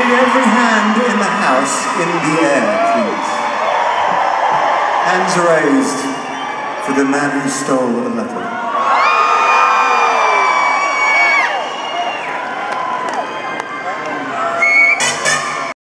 see every hand in the house in the air, please. Hands raised for the man who stole a leopard.